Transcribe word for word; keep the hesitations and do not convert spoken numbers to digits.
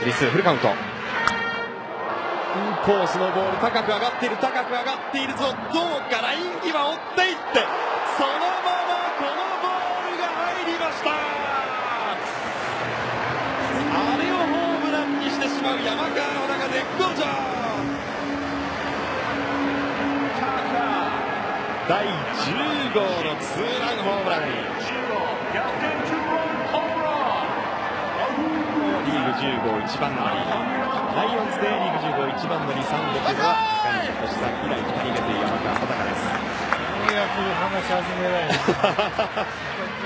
スリーツーフルカウント。インコースのボール高く上がっている高く上がっているぞ。どうかライン際追っていってそのままこのボールが入りました。あれをホームランにしてしまう山川の中絶好調。だいじゅうごうのツーランホームラン。リーグじゅうごう一番乗り、ライオンズでリーグじゅうごう一番乗りさんびゃくは中西俊さん以来ふたりめという山川穂高です。 ようやく話し始められる